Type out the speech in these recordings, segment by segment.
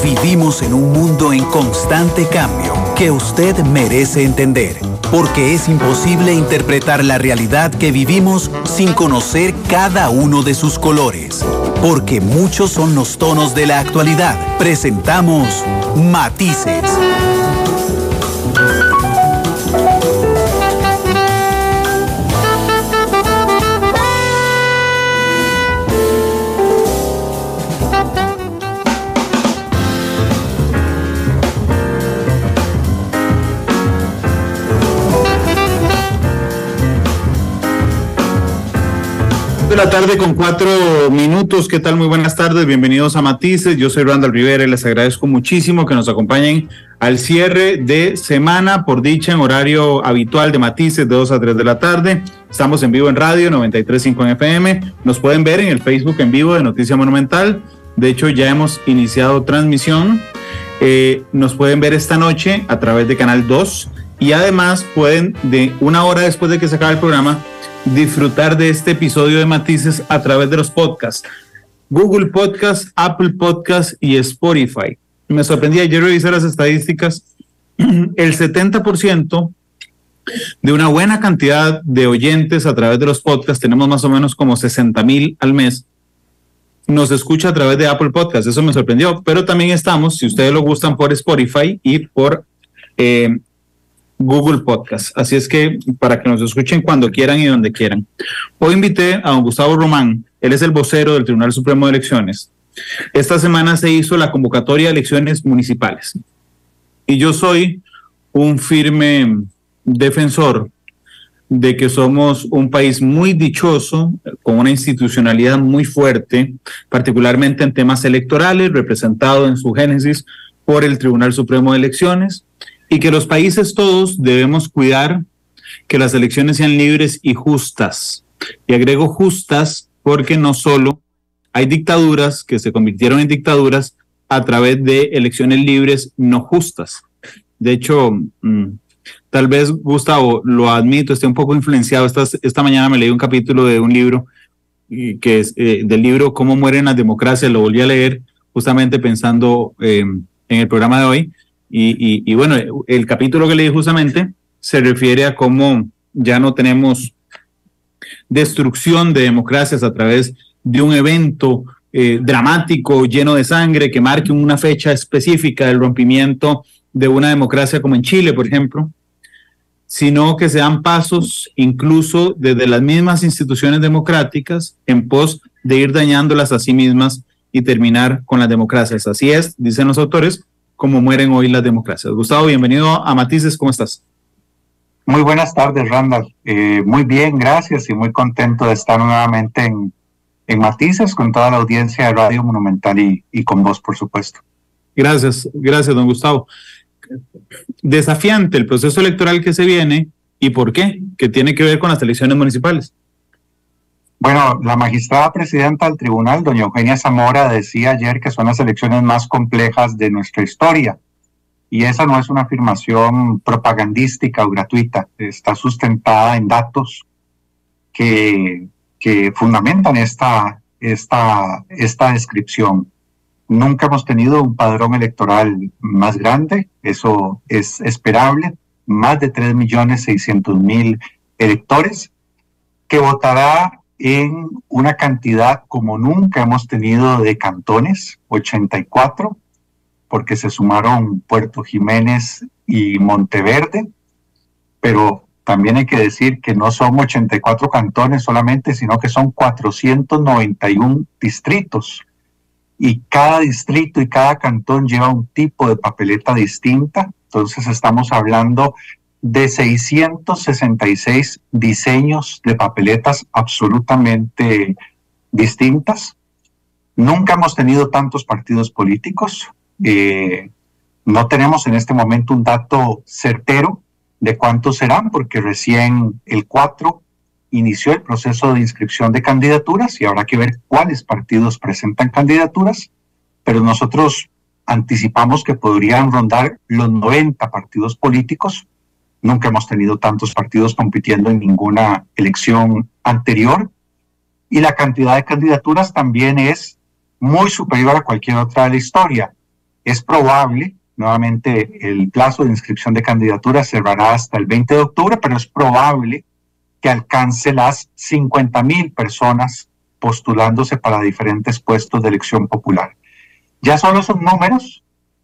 Vivimos en un mundo en constante cambio que usted merece entender, porque es imposible interpretar la realidad que vivimos sin conocer cada uno de sus colores. Porque muchos son los tonos de la actualidad. Presentamos Matices. De la tarde con 4 minutos. ¿Qué tal? Muy buenas tardes, bienvenidos a Matices. Yo soy Randall Rivera y les agradezco muchísimo que nos acompañen al cierre de semana, por dicha en horario habitual de Matices de 2 a 3 de la tarde. Estamos en vivo en radio 93.5 en FM. Nos pueden ver en el Facebook en vivo de Noticia Monumental. De hecho, ya hemos iniciado transmisión. Nos pueden ver esta noche a través de Canal 2 y además pueden, de una hora después de que se acabe el programa, disfrutar de este episodio de Matices a través de los podcasts, Google Podcasts, Apple Podcasts y Spotify. Me sorprendí ayer revisar las estadísticas. El 70% de una buena cantidad de oyentes a través de los podcasts, tenemos más o menos como 60,000 al mes, nos escucha a través de Apple Podcasts. Eso me sorprendió, pero también estamos, si ustedes lo gustan, por Spotify y por Google Podcast. Así es que para que nos escuchen cuando quieran y donde quieran. Hoy invité a don Gustavo Román. Él es el vocero del Tribunal Supremo de Elecciones. Esta semana se hizo la convocatoria de elecciones municipales. Y yo soy un firme defensor de que somos un país muy dichoso, con una institucionalidad muy fuerte, particularmente en temas electorales, representado en su génesis por el Tribunal Supremo de Elecciones, y que los países todos debemos cuidar que las elecciones sean libres y justas. Y agrego justas porque no solo hay dictaduras que se convirtieron en dictaduras a través de elecciones libres no justas. De hecho, tal vez Gustavo, lo admito, esté un poco influenciado. Esta mañana me leí un capítulo de un libro, que es del libro Cómo mueren las democracias. Lo volví a leer justamente pensando en el programa de hoy. Y bueno, el capítulo que leí justamente se refiere a cómo ya no tenemos destrucción de democracias a través de un evento dramático, lleno de sangre, que marque una fecha específica del rompimiento de una democracia como en Chile, por ejemplo, sino que se dan pasos incluso desde las mismas instituciones democráticas en pos de ir dañándolas a sí mismas y terminar con las democracias. Así es, dicen los autores, como mueren hoy las democracias. Gustavo, bienvenido a Matices, ¿cómo estás? Muy buenas tardes, Randall. Muy bien, gracias, y muy contento de estar nuevamente en Matices con toda la audiencia de Radio Monumental y con vos, por supuesto. Gracias, don Gustavo. Desafiante el proceso electoral que se viene, ¿y por qué? ¿Qué tiene que ver con las elecciones municipales? Bueno, la magistrada presidenta del tribunal, doña Eugenia Zamora, decía ayer que son las elecciones más complejas de nuestra historia. Y esa no es una afirmación propagandística o gratuita, está sustentada en datos que fundamentan esta descripción. Nunca hemos tenido un padrón electoral más grande, eso es esperable, más de 3.600.000 electores, que votará en una cantidad como nunca hemos tenido de cantones, 84, porque se sumaron Puerto Jiménez y Monteverde, pero también hay que decir que no son 84 cantones solamente, sino que son 491 distritos, y cada distrito y cada cantón lleva un tipo de papeleta distinta. Entonces estamos hablando de 666 diseños de papeletas absolutamente distintas. Nunca hemos tenido tantos partidos políticos. No tenemos en este momento un dato certero de cuántos serán, porque recién el 4 inició el proceso de inscripción de candidaturas y habrá que ver cuáles partidos presentan candidaturas, pero nosotros anticipamos que podrían rondar los 90 partidos políticos. Nunca hemos tenido tantos partidos compitiendo en ninguna elección anterior, y la cantidad de candidaturas también es muy superior a cualquier otra de la historia. Es probable, nuevamente el plazo de inscripción de candidaturas cerrará hasta el 20 de octubre, pero es probable que alcance las 50,000 personas postulándose para diferentes puestos de elección popular. Ya solo esos números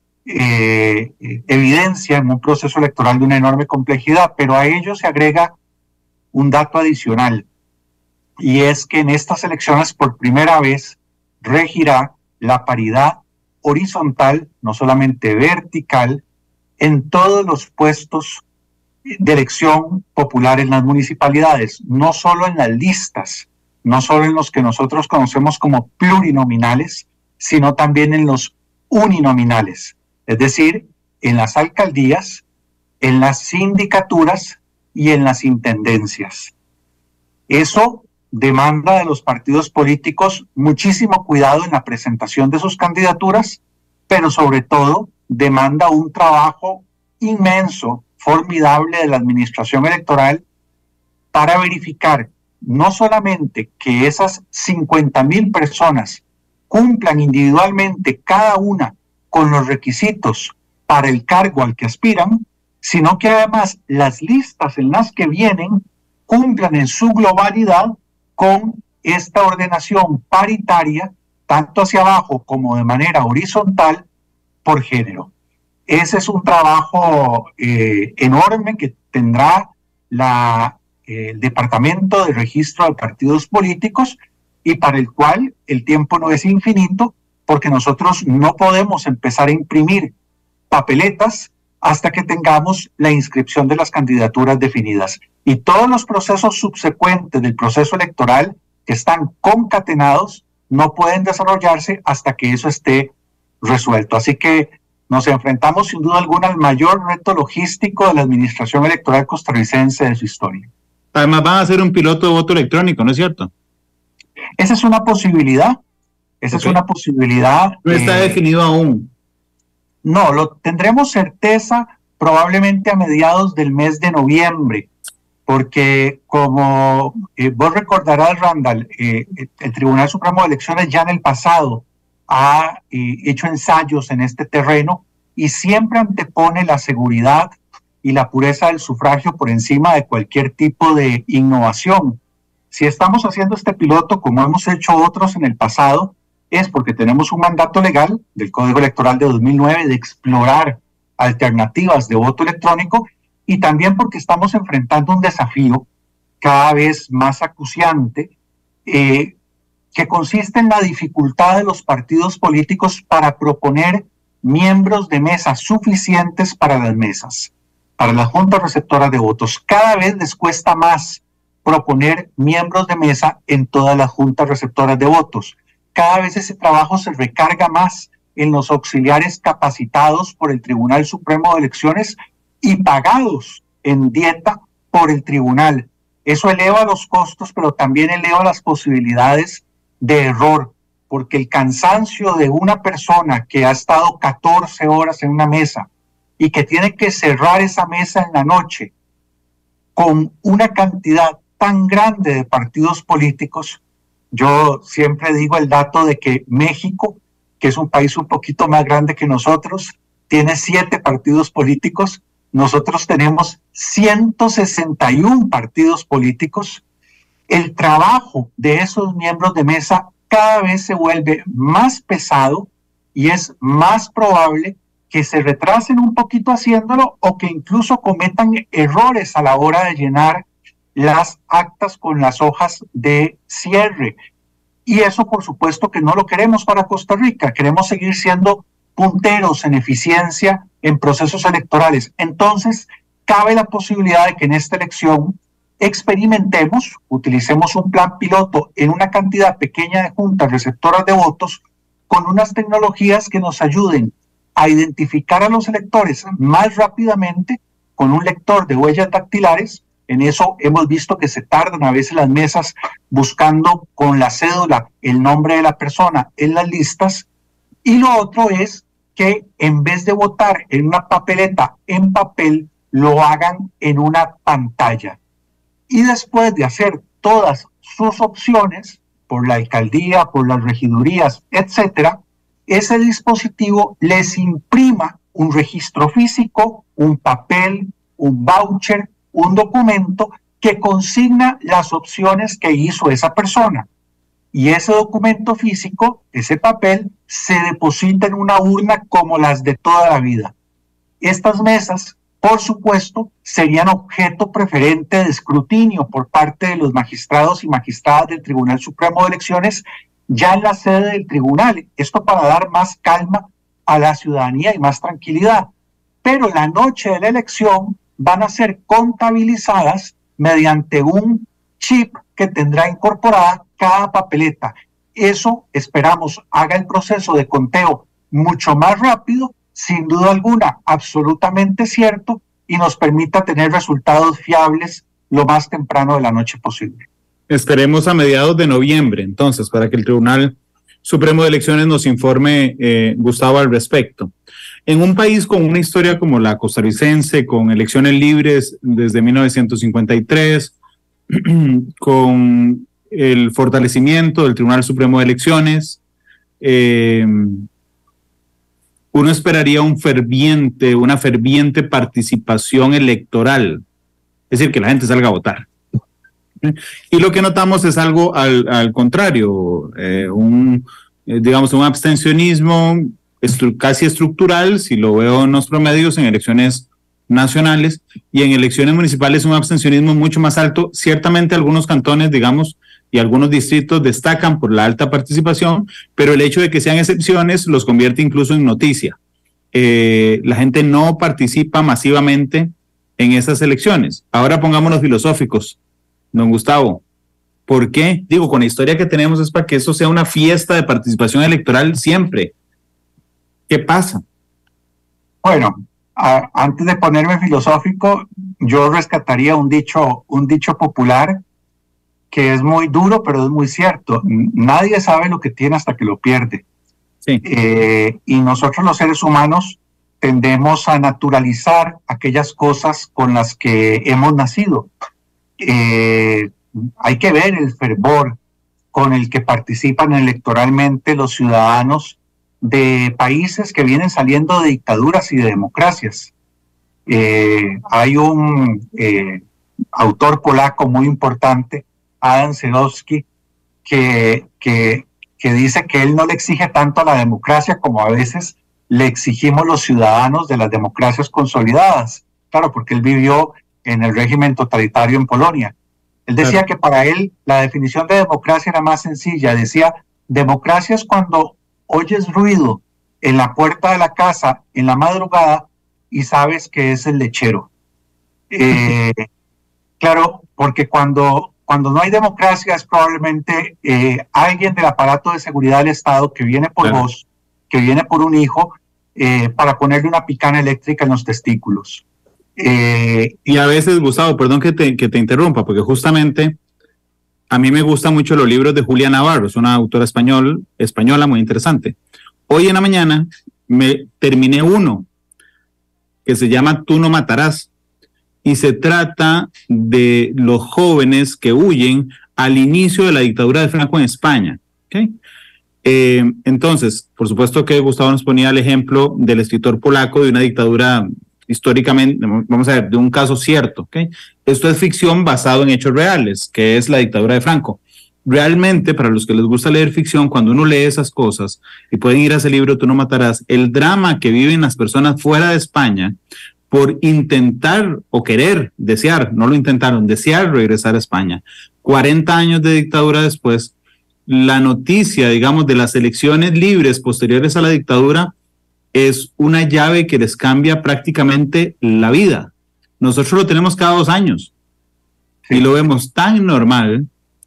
evidencian un proceso electoral de una enorme complejidad, pero a ello se agrega un dato adicional, y es que en estas elecciones por primera vez regirá la paridad horizontal, no solamente vertical, en todos los puestos de elección popular en las municipalidades, no solo en las listas, no solo en los que nosotros conocemos como plurinominales, sino también en los uninominales, es decir, en las alcaldías, en las sindicaturas y en las intendencias. Eso demanda de los partidos políticos muchísimo cuidado en la presentación de sus candidaturas, pero sobre todo demanda un trabajo inmenso, formidable de la administración electoral para verificar no solamente que esas 50,000 personas cumplan individualmente cada una con los requisitos para el cargo al que aspiran, sino que además las listas en las que vienen cumplan en su globalidad con esta ordenación paritaria, tanto hacia abajo como de manera horizontal, por género. Ese es un trabajo enorme que tendrá el Departamento de Registro de Partidos Políticos y para el cual el tiempo no es infinito, porque nosotros no podemos empezar a imprimir papeletas hasta que tengamos la inscripción de las candidaturas definidas. Y todos los procesos subsecuentes del proceso electoral que están concatenados no pueden desarrollarse hasta que eso esté resuelto. Así que nos enfrentamos sin duda alguna al mayor reto logístico de la administración electoral costarricense de su historia. Además van a hacer un piloto de voto electrónico, ¿no es cierto? Esa es una posibilidad. Esa es una posibilidad. No está definido aún. No, lo tendremos certeza probablemente a mediados del mes de noviembre, porque como vos recordarás, Randall, el Tribunal Supremo de Elecciones ya en el pasado ha hecho ensayos en este terreno y siempre antepone la seguridad y la pureza del sufragio por encima de cualquier tipo de innovación. Si estamos haciendo este piloto, como hemos hecho otros en el pasado, es porque tenemos un mandato legal del Código Electoral de 2009 de explorar alternativas de voto electrónico y también porque estamos enfrentando un desafío cada vez más acuciante que consiste en la dificultad de los partidos políticos para proponer miembros de mesa suficientes para las mesas, para las juntas receptoras de votos. Cada vez les cuesta más proponer miembros de mesa en todas las juntas receptoras de votos. Cada vez ese trabajo se recarga más en los auxiliares capacitados por el Tribunal Supremo de Elecciones y pagados en dieta por el tribunal. Eso eleva los costos, pero también eleva las posibilidades de error, porque el cansancio de una persona que ha estado 14 horas en una mesa y que tiene que cerrar esa mesa en la noche con una cantidad tan grande de partidos políticos. Yo siempre digo el dato de que México, que es un país un poquito más grande que nosotros, tiene 7 partidos políticos. Nosotros tenemos 161 partidos políticos. El trabajo de esos miembros de mesa cada vez se vuelve más pesado y es más probable que se retrasen un poquito haciéndolo o que incluso cometan errores a la hora de llenar las actas con las hojas de cierre. Y eso, por supuesto, que no lo queremos para Costa Rica. Queremos seguir siendo punteros en eficiencia en procesos electorales. Entonces, cabe la posibilidad de que en esta elección experimentemos, utilicemos un plan piloto en una cantidad pequeña de juntas receptoras de votos con unas tecnologías que nos ayuden a identificar a los electores más rápidamente con un lector de huellas dactilares. En eso hemos visto que se tardan a veces las mesas buscando con la cédula el nombre de la persona en las listas. Y lo otro es que en vez de votar en una papeleta en papel, lo hagan en una pantalla. Y después de hacer todas sus opciones, por la alcaldía, por las regidurías, etcétera, ese dispositivo les imprima un registro físico, un papel, un voucher, un documento que consigna las opciones que hizo esa persona. Y ese documento físico, ese papel, se deposita en una urna como las de toda la vida. Estas mesas, por supuesto, serían objeto preferente de escrutinio por parte de los magistrados y magistradas del Tribunal Supremo de Elecciones, ya en la sede del tribunal. Esto para dar más calma a la ciudadanía y más tranquilidad. Pero la noche de la elección van a ser contabilizadas mediante un chip que tendrá incorporada cada papeleta. Eso, esperamos, haga el proceso de conteo mucho más rápido, sin duda alguna, absolutamente cierto, y nos permita tener resultados fiables lo más temprano de la noche posible. Esperemos a mediados de noviembre, entonces, para que el Tribunal Supremo de Elecciones nos informe, Gustavo, al respecto. En un país con una historia como la costarricense, con elecciones libres desde 1953, con el fortalecimiento del Tribunal Supremo de Elecciones, uno esperaría una ferviente participación electoral, es decir, que la gente salga a votar. Y lo que notamos es algo al contrario, digamos un abstencionismo casi estructural, si lo veo en los promedios, en elecciones nacionales, y en elecciones municipales un abstencionismo mucho más alto. Ciertamente algunos cantones, digamos, y algunos distritos destacan por la alta participación, pero el hecho de que sean excepciones los convierte incluso en noticia. La gente no participa masivamente en esas elecciones. Ahora pongámonos filosóficos, don Gustavo. ¿Por qué? Digo, con la historia que tenemos es para que eso sea una fiesta de participación electoral siempre. ¿Qué pasa? Bueno, antes de ponerme filosófico, yo rescataría un dicho popular que es muy duro, pero es muy cierto. Nadie sabe lo que tiene hasta que lo pierde. Sí. Y nosotros los seres humanos tendemos a naturalizar aquellas cosas con las que hemos nacido. Hay que ver el fervor con el que participan electoralmente los ciudadanos de países que vienen saliendo de dictaduras y de democracias. Hay un autor polaco muy importante, Adam Sedowski, que dice que él no le exige tanto a la democracia como a veces le exigimos los ciudadanos de las democracias consolidadas. Claro, porque él vivió en el régimen totalitario en Polonia. Él decía que para él la definición de democracia era más sencilla. Decía, democracia es cuando oyes ruido en la puerta de la casa en la madrugada y sabes que es el lechero. Claro, porque cuando no hay democracia es probablemente alguien del aparato de seguridad del Estado que viene por vos, que viene por un hijo, para ponerle una picana eléctrica en los testículos. Y a veces, Gustavo, perdón que te interrumpa, porque justamente a mí me gustan mucho los libros de Julia Navarro, es una autora española muy interesante. Hoy en la mañana me terminé uno que se llama Tú no matarás, y se trata de los jóvenes que huyen al inicio de la dictadura de Franco en España. ¿Okay? Entonces, por supuesto que Gustavo nos ponía el ejemplo del escritor polaco de una dictadura históricamente, vamos a ver, de un caso cierto. ¿Okay? Esto es ficción basado en hechos reales, que es la dictadura de Franco. Realmente, para los que les gusta leer ficción, cuando uno lee esas cosas, y pueden ir a ese libro, Tú no matarás, el drama que viven las personas fuera de España por intentar o querer, desear, no lo intentaron, desear regresar a España. 40 años de dictadura después, la noticia, digamos, de las elecciones libres posteriores a la dictadura es una llave que les cambia prácticamente la vida. Nosotros lo tenemos cada 2 años y lo vemos tan normal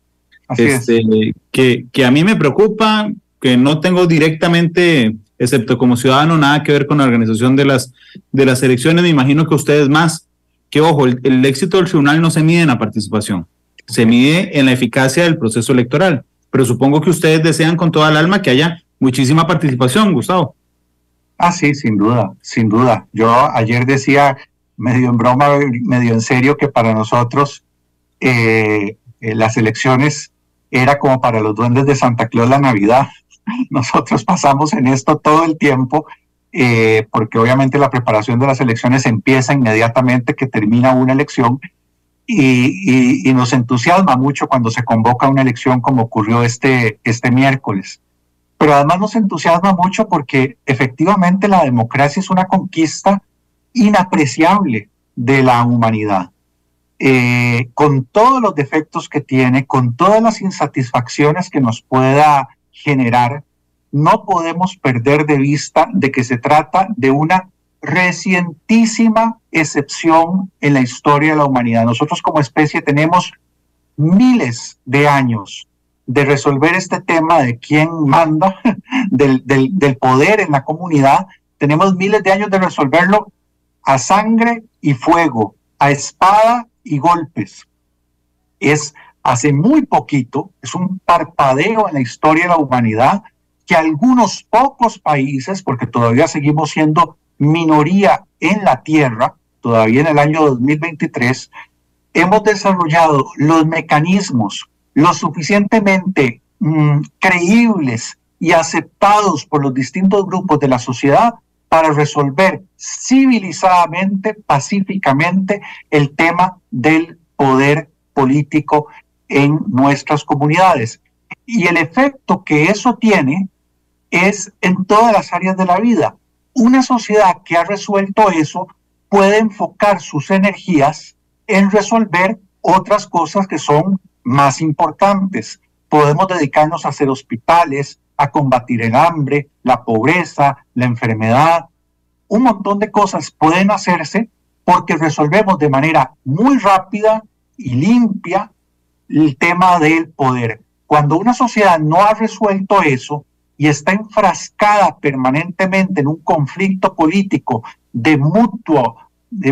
que a mí me preocupa, que no tengo directamente, excepto como ciudadano, nada que ver con la organización de las elecciones. Me imagino que ustedes más, que ojo, el éxito del tribunal no se mide en la participación, se mide en la eficacia del proceso electoral, pero supongo que ustedes desean con toda el alma que haya muchísima participación, Gustavo. Sí, sin duda, sin duda. Yo ayer decía, medio en broma, medio en serio, que para nosotros las elecciones era como para los duendes de Santa Claus la Navidad. nosotros pasamos en esto todo el tiempo, porque obviamente la preparación de las elecciones empieza inmediatamente que termina una elección, y nos entusiasma mucho cuando se convoca una elección como ocurrió este miércoles. Pero además nos entusiasma mucho porque efectivamente la democracia es una conquista inapreciable de la humanidad. Con todos los defectos que tiene, con todas las insatisfacciones que nos pueda generar, no podemos perder de vista de que se trata de una recientísima excepción en la historia de la humanidad. Nosotros como especie tenemos miles de años de resolver este tema de quién manda, del poder en la comunidad. Tenemos miles de años de resolverlo a sangre y fuego, a espada y golpes. Es hace muy poquito, es un parpadeo en la historia de la humanidad, que algunos pocos países, porque todavía seguimos siendo minoría en la Tierra, todavía en el año 2023, hemos desarrollado los mecanismos lo suficientemente creíbles y aceptados por los distintos grupos de la sociedad para resolver civilizadamente, pacíficamente, el tema del poder político en nuestras comunidades. Y el efecto que eso tiene es en todas las áreas de la vida. Una sociedad que ha resuelto eso puede enfocar sus energías en resolver otras cosas que son más importantes. Podemos dedicarnos a hacer hospitales, a combatir el hambre, la pobreza, la enfermedad. Un montón de cosas pueden hacerse porque resolvemos de manera muy rápida y limpia el tema del poder. Cuando una sociedad no ha resuelto eso y está enfrascada permanentemente en un conflicto político de mutua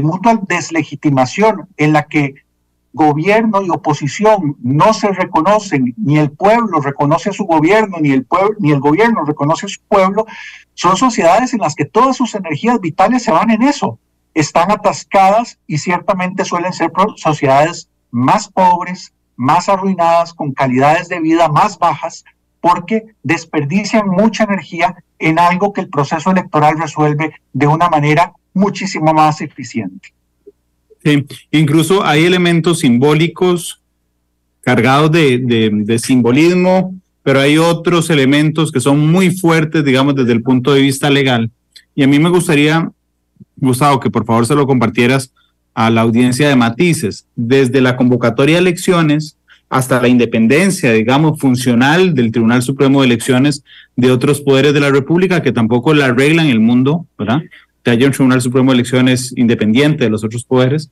deslegitimación, en la que gobierno y oposición no se reconocen, ni el pueblo reconoce a su gobierno, ni el gobierno reconoce a su pueblo, son sociedades en las que todas sus energías vitales se van en eso. Están atascadas y ciertamente suelen ser sociedades más pobres, más arruinadas, con calidades de vida más bajas, porque desperdician mucha energía en algo que el proceso electoral resuelve de una manera muchísimo más eficiente. Sí, incluso hay elementos simbólicos cargados de simbolismo, pero hay otros elementos que son muy fuertes, digamos, desde el punto de vista legal. Y a mí me gustaría, Gustavo, que por favor se lo compartieras a la audiencia de matices, desde la convocatoria de elecciones hasta la independencia, digamos, funcional del Tribunal Supremo de Elecciones de otros poderes de la República, que tampoco la regla en el mundo, ¿verdad? Que haya un Tribunal Supremo de Elecciones independiente de los otros poderes.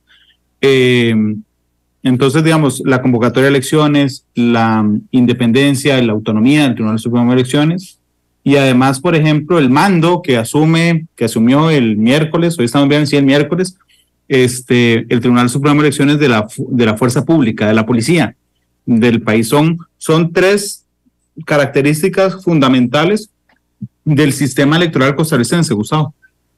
Entonces, digamos, la convocatoria de elecciones, la independencia y la autonomía del Tribunal Supremo de Elecciones, y además, por ejemplo, el mando que asumió el miércoles, hoy estamos viendo si el miércoles, el Tribunal Supremo de Elecciones de la Fuerza Pública, de la Policía del país. Son tres características fundamentales del sistema electoral costarricense, Gustavo.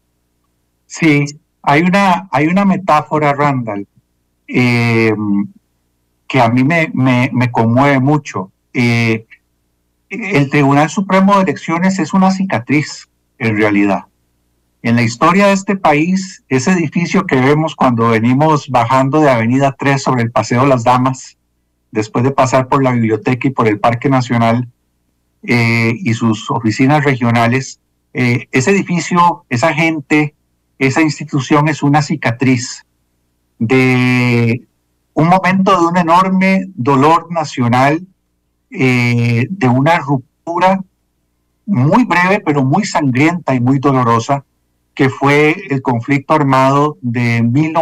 Sí, hay una metáfora, Randall, que a mí me conmueve mucho. El Tribunal Supremo de Elecciones es una cicatriz, en realidad. En la historia de este país, ese edificio que vemos cuando venimos bajando de Avenida 3 sobre el Paseo Las Damas, después de pasar por la biblioteca y por el Parque Nacional y sus oficinas regionales, ese edificio, esa gente, esa institución es una cicatriz de un momento de un enorme dolor nacional, de una ruptura muy breve pero muy sangrienta y muy dolorosa, que fue el conflicto armado de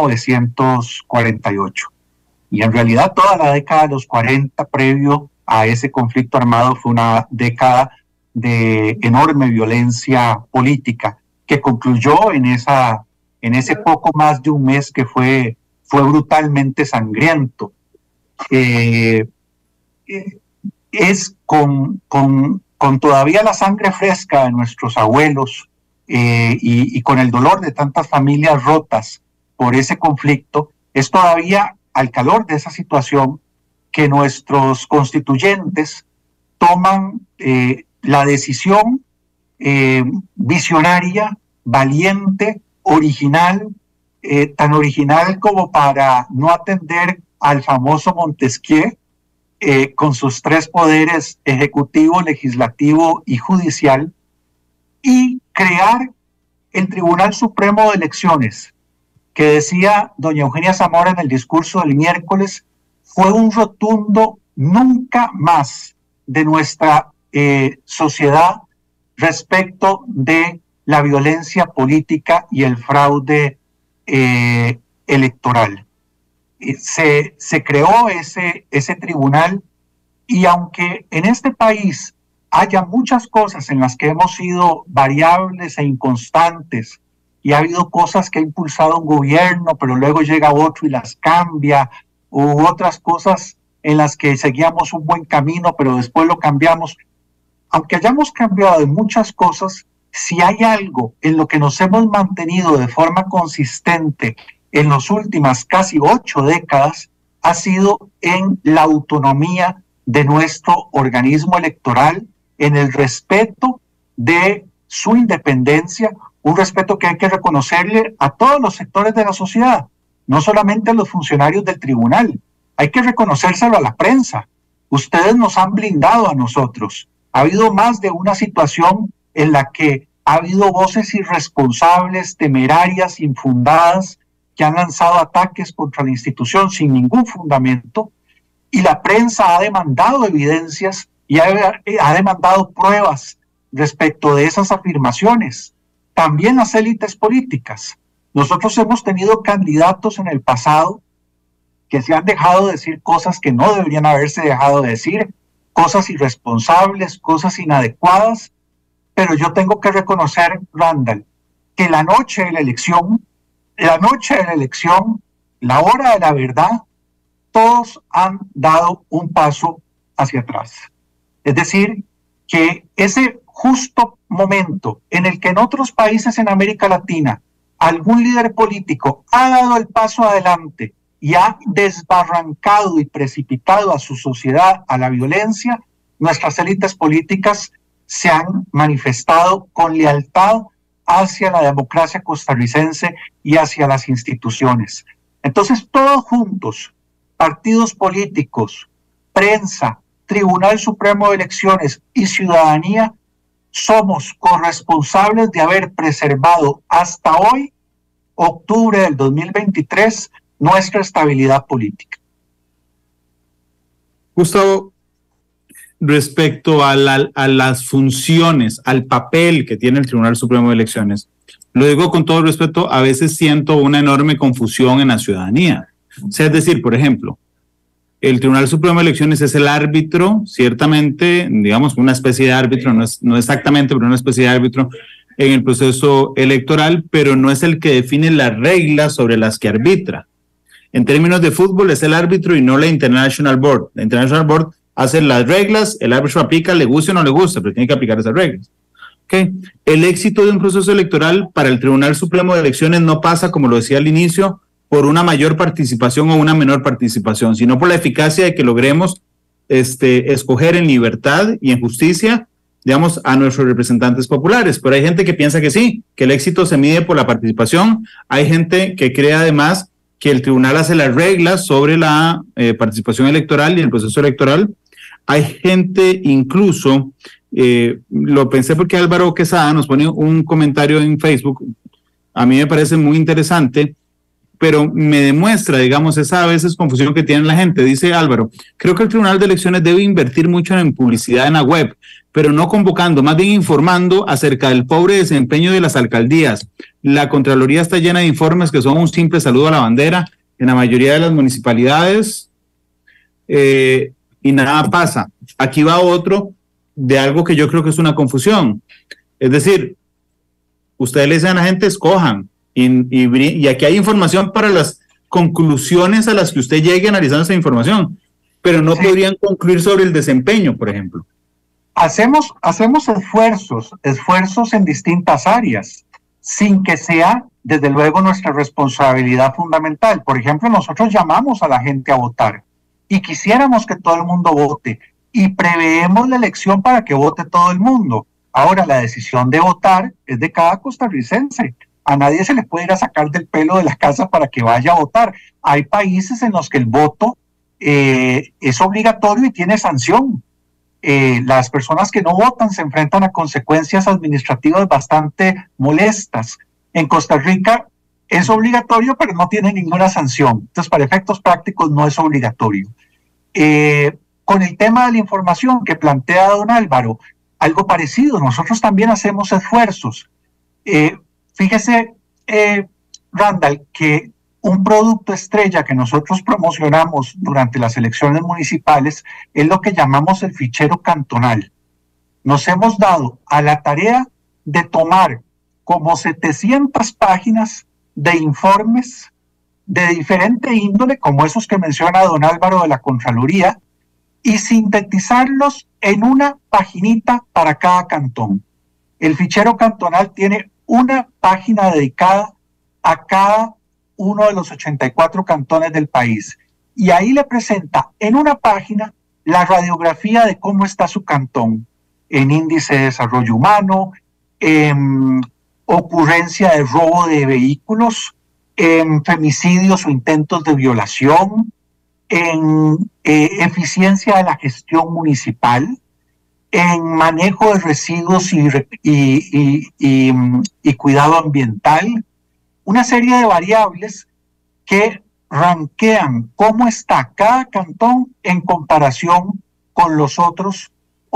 1948. Y en realidad toda la década de los 40 previo a ese conflicto armado fue una década de enorme violencia política que concluyó en ese poco más de un mes que fue brutalmente sangriento. Es con todavía la sangre fresca de nuestros abuelos y con el dolor de tantas familias rotas por ese conflicto, es todavía al calor de esa situación que nuestros constituyentes toman la decisión visionaria, valiente, original, tan original como para no atender al famoso Montesquieu, con sus 3 poderes, ejecutivo, legislativo y judicial, y crear el Tribunal Supremo de Elecciones, que decía doña Eugenia Zamora en el discurso del miércoles, fue un rotundo nunca más de nuestra sociedad respecto de la violencia política y el fraude electoral. Se creó ese tribunal, y aunque en este país haya muchas cosas en las que hemos sido variables e inconstantes, y ha habido cosas que ha impulsado un gobierno, pero luego llega otro y las cambia, u otras cosas en las que seguíamos un buen camino, pero después lo cambiamos. Aunque hayamos cambiado de muchas cosas, si hay algo en lo que nos hemos mantenido de forma consistente en las últimas casi 8 décadas, ha sido en la autonomía de nuestro organismo electoral, en el respeto de su independencia, un respeto que hay que reconocerle a todos los sectores de la sociedad, no solamente a los funcionarios del tribunal, hay que reconocérselo a la prensa. Ustedes nos han blindado a nosotros. Ha habido más de una situación en la que ha habido voces irresponsables, temerarias, infundadas, que han lanzado ataques contra la institución sin ningún fundamento, y la prensa ha demandado evidencias y ha demandado pruebas respecto de esas afirmaciones. También las élites políticas. Nosotros hemos tenido candidatos en el pasado que se han dejado decir cosas que no deberían haberse dejado de decir, cosas irresponsables, cosas inadecuadas, pero yo tengo que reconocer, Randall, que la noche de la elección, la hora de la verdad, todos han dado un paso hacia atrás. Es decir, que ese justo momento en el que en otros países en América Latina algún líder político ha dado el paso adelante y ha desbarrancado y precipitado a su sociedad a la violencia, nuestras élites políticas se han manifestado con lealtad hacia la democracia costarricense y hacia las instituciones. Entonces, todos juntos, partidos políticos, prensa, Tribunal Supremo de Elecciones y ciudadanía, somos corresponsables de haber preservado hasta hoy, octubre del 2023, nuestra estabilidad política. Gustavo, respecto a las funciones, al papel que tiene el Tribunal Supremo de Elecciones, lo digo con todo respeto, a veces siento una enorme confusión en la ciudadanía. O sea, es decir, por ejemplo, el Tribunal Supremo de Elecciones es el árbitro, ciertamente, digamos, una especie de árbitro, no exactamente, pero una especie de árbitro en el proceso electoral, pero no es el que define las reglas sobre las que arbitra. En términos de fútbol es el árbitro y no la International Board. La International Board hace las reglas, el árbitro aplica, le guste o no le guste, pero tiene que aplicar esas reglas. Okay. El éxito de un proceso electoral para el Tribunal Supremo de Elecciones no pasa, como lo decía al inicio, por una mayor participación o una menor participación, sino por la eficacia de que logremos escoger en libertad y en justicia, digamos, a nuestros representantes populares. Pero hay gente que piensa que sí, que el éxito se mide por la participación. Hay gente que cree además que el tribunal hace las reglas sobre la participación electoral y el proceso electoral. Hay gente incluso, lo pensé porque Álvaro Quesada nos pone un comentario en Facebook, a mí me parece muy interesante, pero me demuestra, digamos, esa a veces confusión que tiene la gente. Dice Álvaro, creo que el Tribunal de Elecciones debe invertir mucho en publicidad en la web, pero no convocando, más bien informando acerca del pobre desempeño de las alcaldías. La Contraloría está llena de informes que son un simple saludo a la bandera en la mayoría de las municipalidades y nada pasa. Aquí va otro de algo que yo creo que es una confusión. Es decir, ustedes le dicen a la gente, escojan. Y aquí hay información para las conclusiones a las que usted llegue analizando esa información, pero no podrían concluir sobre el desempeño, por ejemplo. Hacemos esfuerzos en distintas áreas, sin que sea, desde luego, nuestra responsabilidad fundamental. Por ejemplo, nosotros llamamos a la gente a votar y quisiéramos que todo el mundo vote, y preveemos la elección para que vote todo el mundo. Ahora, la decisión de votar es de cada costarricense. A nadie se le puede ir a sacar del pelo de la casa para que vaya a votar. Hay países en los que el voto es obligatorio y tiene sanción. Las personas que no votan se enfrentan a consecuencias administrativas bastante molestas. En Costa Rica es obligatorio, pero no tiene ninguna sanción. Entonces, para efectos prácticos, no es obligatorio. Con el tema de la información que plantea don Álvaro, algo parecido, nosotros también hacemos esfuerzos. Fíjese, Randall, que un producto estrella que nosotros promocionamos durante las elecciones municipales es lo que llamamos el fichero cantonal. Nos hemos dado a la tarea de tomar como 700 páginas de informes de diferente índole, como esos que menciona don Álvaro de la Contraloría, y sintetizarlos en una paginita para cada cantón. El fichero cantonal tiene una página dedicada a cada uno de los 84 cantones del país. Y ahí le presenta en una página la radiografía de cómo está su cantón, en índice de desarrollo humano, en ocurrencia de robo de vehículos, en femicidios o intentos de violación, en eficiencia de la gestión municipal, en manejo de residuos y cuidado ambiental, una serie de variables que ranquean cómo está cada cantón en comparación con los otros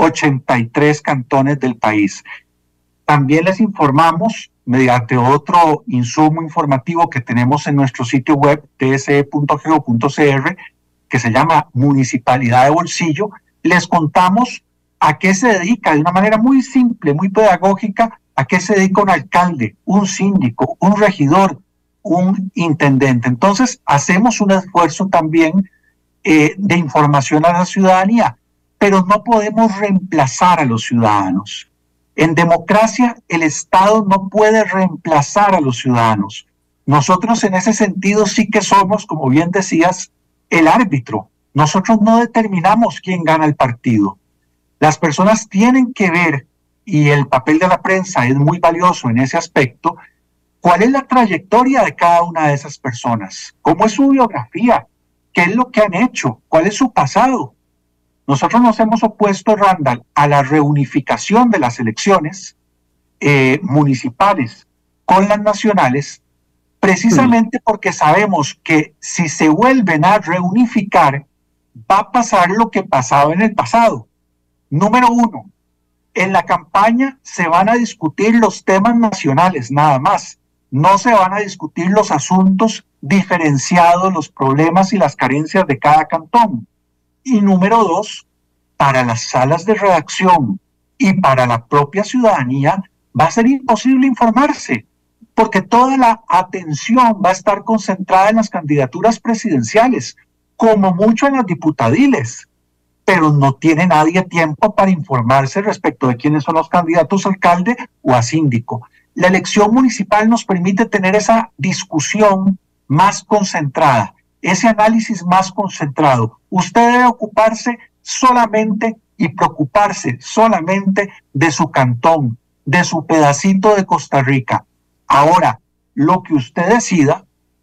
83 cantones del país. También les informamos, mediante otro insumo informativo que tenemos en nuestro sitio web, tse.go.cr, que se llama Municipalidad de Bolsillo, les contamos a qué se dedica, de una manera muy simple, muy pedagógica, a qué se dedica un alcalde, un síndico, un regidor, un intendente. Entonces, hacemos un esfuerzo también de información a la ciudadanía, pero no podemos reemplazar a los ciudadanos. En democracia, el Estado no puede reemplazar a los ciudadanos. Nosotros en ese sentido sí que somos, como bien decías, el árbitro. Nosotros no determinamos quién gana el partido. Las personas tienen que ver, y el papel de la prensa es muy valioso en ese aspecto, cuál es la trayectoria de cada una de esas personas, cómo es su biografía, qué es lo que han hecho, cuál es su pasado. Nosotros nos hemos opuesto, Randall, a la reunificación de las elecciones municipales con las nacionales, precisamente porque sabemos que si se vuelven a reunificar, va a pasar lo que pasaba en el pasado. Número uno, en la campaña se van a discutir los temas nacionales, nada más. No se van a discutir los asuntos diferenciados, los problemas y las carencias de cada cantón. Y número dos, para las salas de redacción y para la propia ciudadanía va a ser imposible informarse, porque toda la atención va a estar concentrada en las candidaturas presidenciales, como mucho en las diputadiles, pero no tiene nadie tiempo para informarse respecto de quiénes son los candidatos a alcalde o a síndico. La elección municipal nos permite tener esa discusión más concentrada, ese análisis más concentrado. Usted debe ocuparse solamente y preocuparse solamente de su cantón, de su pedacito de Costa Rica. Ahora, lo que usted decida,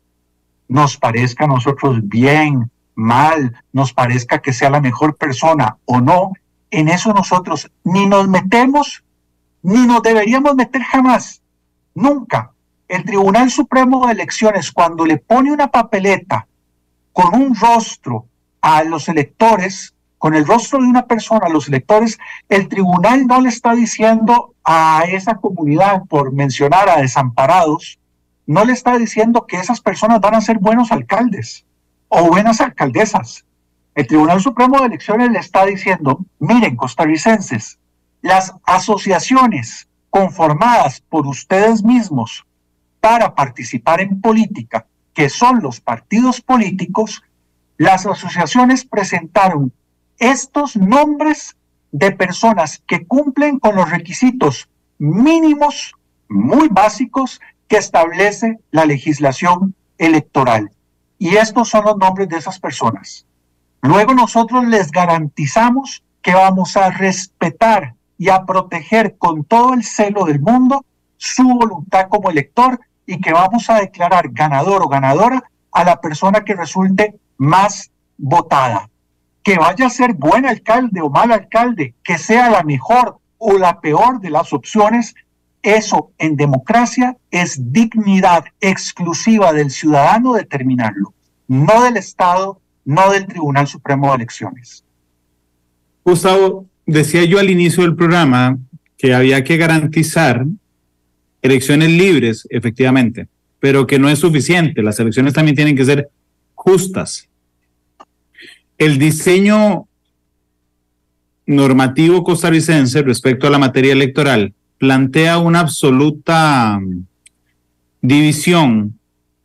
nos parezca a nosotros bien, mal, nos parezca que sea la mejor persona o no, en eso nosotros ni nos metemos, ni nos deberíamos meter jamás, nunca. El Tribunal Supremo de Elecciones, cuando le pone una papeleta con un rostro a los electores, con el rostro de una persona a los electores, el tribunal no le está diciendo a esa comunidad, por mencionar a desamparados, no le está diciendo que esas personas van a ser buenos alcaldes o buenas alcaldesas. El Tribunal Supremo de Elecciones le está diciendo, miren, costarricenses, las asociaciones conformadas por ustedes mismos para participar en política, que son los partidos políticos, las asociaciones presentaron estos nombres de personas que cumplen con los requisitos mínimos, muy básicos, que establece la legislación electoral. Y estos son los nombres de esas personas. Luego nosotros les garantizamos que vamos a respetar y a proteger con todo el celo del mundo su voluntad como elector y que vamos a declarar ganador o ganadora a la persona que resulte más votada. Que vaya a ser buen alcalde o mal alcalde, que sea la mejor o la peor de las opciones, eso en democracia es dignidad exclusiva del ciudadano determinarlo, no del Estado, no del Tribunal Supremo de Elecciones. Gustavo, decía yo al inicio del programa que había que garantizar elecciones libres, efectivamente, pero que no es suficiente. Las elecciones también tienen que ser justas. El diseño normativo costarricense respecto a la materia electoral plantea una absoluta división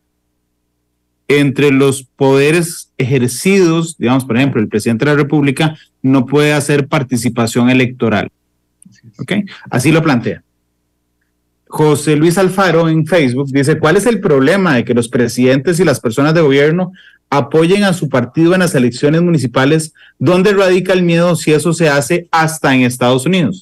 entre los poderes ejercidos. Digamos, por ejemplo, el presidente de la República no puede hacer participación electoral. ¿Okay? Así lo plantea. José Luis Alfaro en Facebook dice: ¿cuál es el problema de que los presidentes y las personas de gobierno apoyen a su partido en las elecciones municipales? ¿Dónde radica el miedo si eso se hace hasta en Estados Unidos?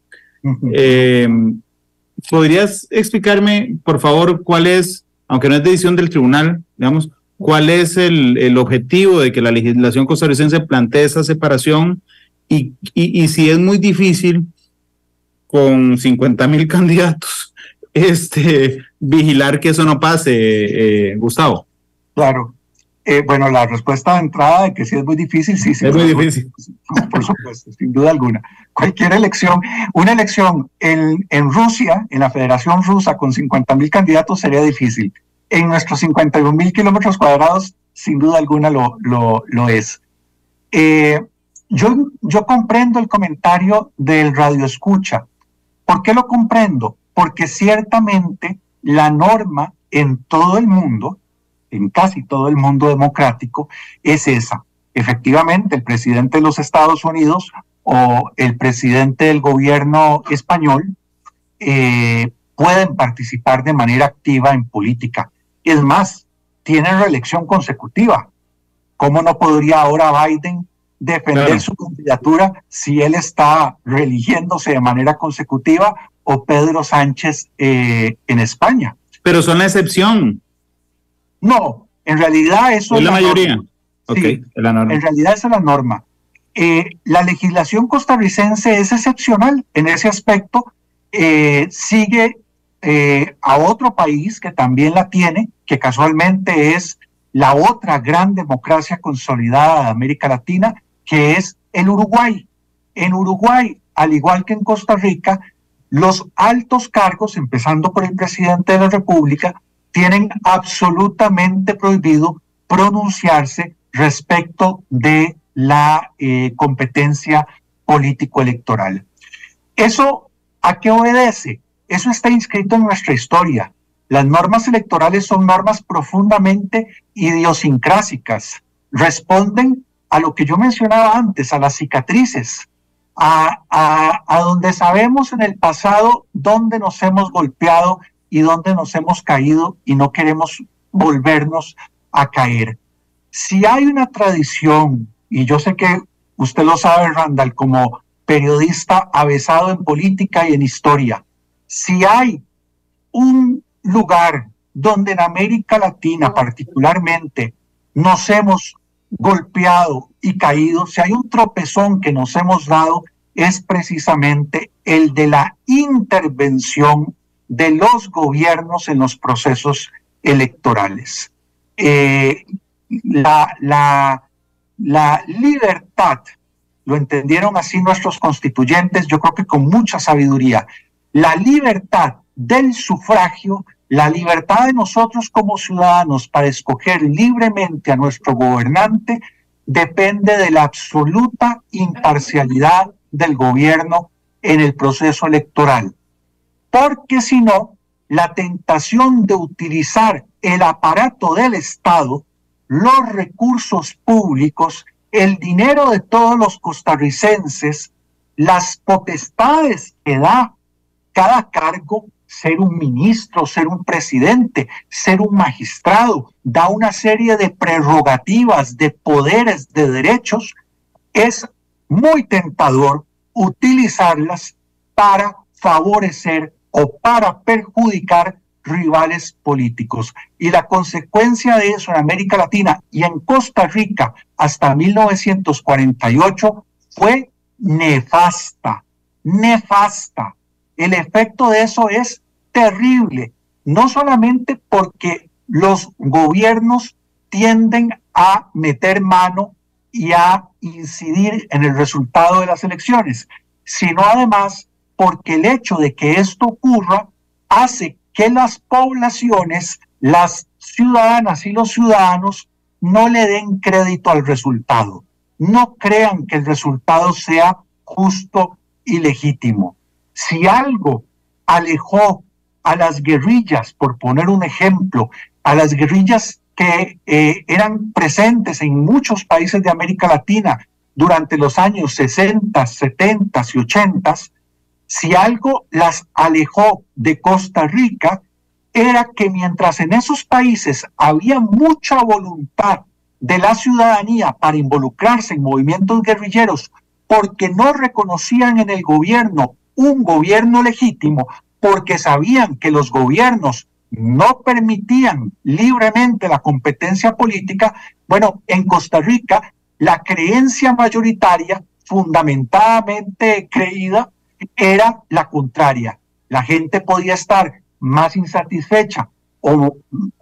¿Podrías explicarme, por favor, cuál es, aunque no es decisión del tribunal, digamos, cuál es el objetivo de que la legislación costarricense plantee esa separación y si es muy difícil con 50,000 candidatos vigilar que eso no pase, Gustavo? Claro. Bueno, la respuesta de entrada de que sí es muy difícil, sí. Es muy difícil. Por supuesto, sin duda alguna. Cualquier elección, una elección en Rusia, en la Federación Rusa, con 50,000 candidatos sería difícil. En nuestros 51,000 kilómetros cuadrados, sin duda alguna lo es. Yo comprendo el comentario del radioescucha. ¿Por qué lo comprendo? Porque ciertamente la norma en todo el mundo, en casi todo el mundo democrático, es esa. Efectivamente, el presidente de los Estados Unidos o el presidente del gobierno español pueden participar de manera activa en política. Es más, tienen reelección consecutiva. ¿Cómo no podría ahora Biden defender su candidatura si él está reeligiéndose de manera consecutiva, o Pedro Sánchez en España? Pero son la excepción. No, en realidad eso es la mayoría. Okay, sí, es la norma. En realidad esa es la norma. La legislación costarricense es excepcional en ese aspecto. Sigue a otro país que también la tiene, que casualmente es la otra gran democracia consolidada de América Latina, que es el Uruguay. En Uruguay, al igual que en Costa Rica, los altos cargos, empezando por el presidente de la República, tienen absolutamente prohibido pronunciarse respecto de la competencia político-electoral. ¿Eso a qué obedece? Eso está inscrito en nuestra historia. Las normas electorales son normas profundamente idiosincrásicas. Responden a lo que yo mencionaba antes, a las cicatrices, a donde sabemos en el pasado dónde nos hemos golpeado y dónde nos hemos caído y no queremos volvernos a caer. Si hay una tradición, y yo sé que usted lo sabe, Randall, como periodista avesado en política y en historia, si hay un lugar donde en América Latina particularmente nos hemos golpeado y caído, si hay un tropezón que nos hemos dado, es precisamente el de la intervención de los gobiernos en los procesos electorales. La libertad, lo entendieron así nuestros constituyentes, yo creo que con mucha sabiduría, la libertad del sufragio, la libertad de nosotros como ciudadanos para escoger libremente a nuestro gobernante, depende de la absoluta imparcialidad del gobierno en el proceso electoral. Porque si no, la tentación de utilizar el aparato del Estado, los recursos públicos, el dinero de todos los costarricenses, las potestades que da cada cargo, ser un ministro, ser un presidente, ser un magistrado, da una serie de prerrogativas, de poderes, de derechos, es muy tentador utilizarlas para favorecer o para perjudicar rivales políticos. Y la consecuencia de eso en América Latina y en Costa Rica hasta 1948 fue nefasta, nefasta. El efecto de eso es terrible, no solamente porque los gobiernos tienden a meter mano y a incidir en el resultado de las elecciones, sino además porque el hecho de que esto ocurra hace que las poblaciones, las ciudadanas y los ciudadanos no le den crédito al resultado, no crean que el resultado sea justo y legítimo. Si algo alejó a las guerrillas, por poner un ejemplo, a las guerrillas que eran presentes en muchos países de América Latina durante los años 60, 70 y 80, si algo las alejó de Costa Rica, era que mientras en esos países había mucha voluntad de la ciudadanía para involucrarse en movimientos guerrilleros, porque no reconocían en el gobierno un gobierno legítimo, porque sabían que los gobiernos no permitían libremente la competencia política, bueno, en Costa Rica la creencia mayoritaria, fundamentadamente creída, era la contraria. La gente podía estar más insatisfecha o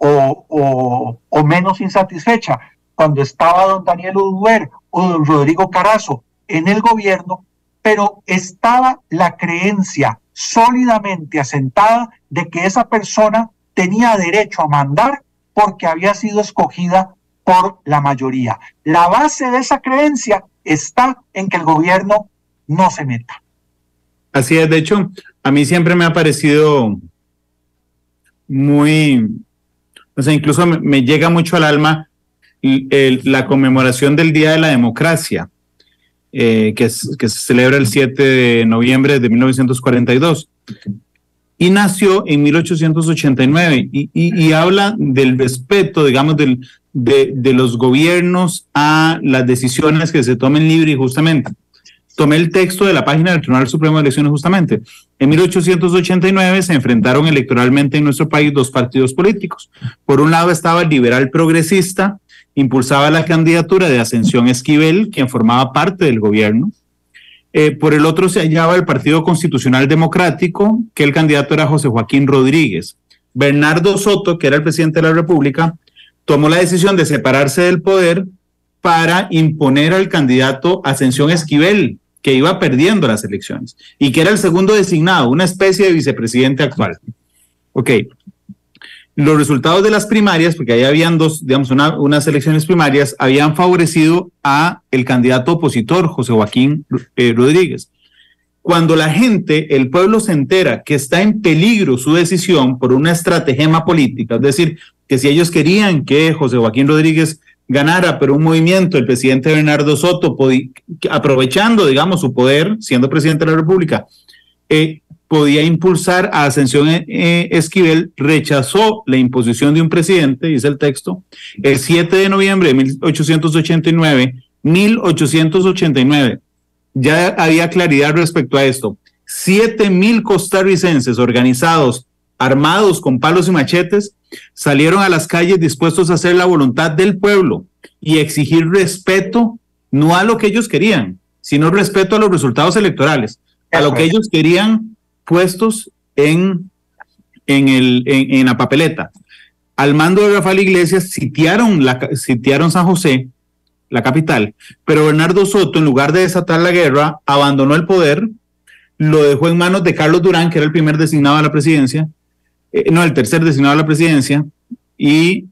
menos insatisfecha cuando estaba don Daniel Oduber o don Rodrigo Carazo en el gobierno, pero estaba la creencia sólidamente asentada de que esa persona tenía derecho a mandar porque había sido escogida por la mayoría. La base de esa creencia está en que el gobierno no se meta. Así es, de hecho, a mí siempre me ha parecido muy, o sea, incluso me llega mucho al alma la conmemoración del Día de la Democracia, que se celebra el 7 de noviembre de 1942. Y nació en 1889 y habla del respeto, digamos, de los gobiernos a las decisiones que se tomen libre y justamente. Tomé el texto de la página del Tribunal Supremo de Elecciones justamente. En 1889 se enfrentaron electoralmente en nuestro país dos partidos políticos. Por un lado estaba el liberal progresista, impulsaba la candidatura de Ascensión Esquivel, quien formaba parte del gobierno. Por el otro se hallaba el Partido Constitucional Democrático, que el candidato era José Joaquín Rodríguez. Bernardo Soto, que era el presidente de la República, tomó la decisión de separarse del poder para imponer al candidato Ascensión Esquivel, que iba perdiendo las elecciones y que era el segundo designado, una especie de vicepresidente actual. Ok. Los resultados de las primarias, porque ahí habían dos, digamos, unas elecciones primarias, habían favorecido a el candidato opositor, José Joaquín Rodríguez. Cuando la gente, el pueblo se entera que está en peligro su decisión por una estratagema política, es decir, que si ellos querían que José Joaquín Rodríguez ganara, pero un movimiento, el presidente Bernardo Soto, aprovechando, digamos, su poder, siendo presidente de la República, podía impulsar a Ascensión Esquivel, rechazó la imposición de un presidente, dice el texto, el 7 de noviembre de 1889, ya había claridad respecto a esto. 7,000 costarricenses organizados, armados con palos y machetes, salieron a las calles dispuestos a hacer la voluntad del pueblo y exigir respeto, no a lo que ellos querían, sino respeto a los resultados electorales, a lo que ellos querían puestos en la papeleta. Al mando de Rafael Iglesias sitiaron San José, la capital, pero Bernardo Soto, en lugar de desatar la guerra, abandonó el poder, lo dejó en manos de Carlos Durán, que era el primer designado a la presidencia, el tercer designado a la presidencia, y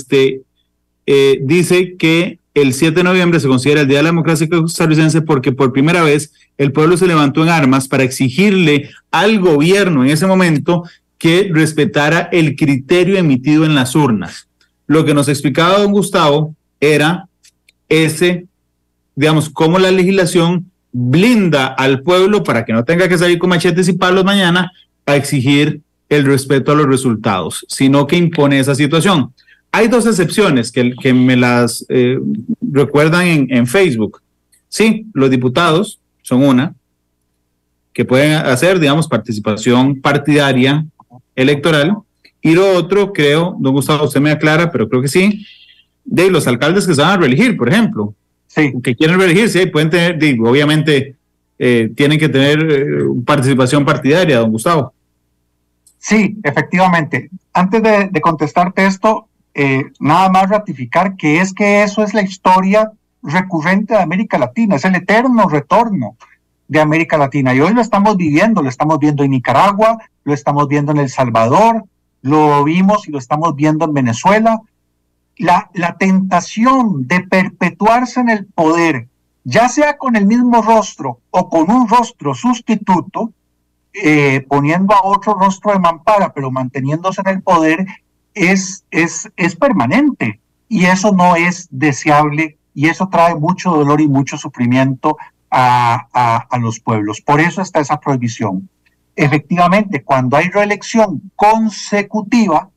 dice que el 7 de noviembre se considera el Día de la Democracia Costarricense porque por primera vez el pueblo se levantó en armas para exigirle al gobierno en ese momento que respetara el criterio emitido en las urnas. Lo que nos explicaba don Gustavo era digamos, cómo la legislación blinda al pueblo para que no tenga que salir con machetes y palos mañana a exigir el respeto a los resultados, sino que impone esa situación. Hay dos excepciones que me las recuerdan en Facebook. Sí, los diputados son una, que pueden hacer, digamos, participación partidaria electoral, y lo otro, creo, don Gustavo, usted me aclara, pero creo que sí, de los alcaldes que se van a reelegir, por ejemplo, sí, que quieren reelegirse, pueden tener, digo, obviamente, tienen que tener participación partidaria, don Gustavo. Sí, efectivamente. Antes de contestarte esto, nada más ratificar que eso es la historia recurrente de América Latina, es el eterno retorno de América Latina. Y hoy lo estamos viendo en Nicaragua, lo estamos viendo en El Salvador, lo vimos y lo estamos viendo en Venezuela. La tentación de perpetuarse en el poder, ya sea con el mismo rostro o con un rostro sustituto, poniendo a otro rostro de mampara, pero manteniéndose en el poder, es permanente, y eso no es deseable, y eso trae mucho dolor y mucho sufrimiento a los pueblos. Por eso está esa prohibición. Efectivamente, cuando hay reelección consecutiva,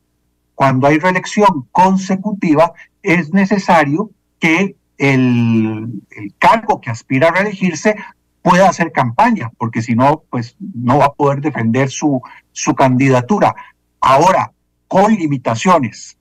es necesario que el cargo que aspira a reelegirse pueda hacer campaña, porque si no, pues no va a poder defender su candidatura. Ahora, con limitaciones.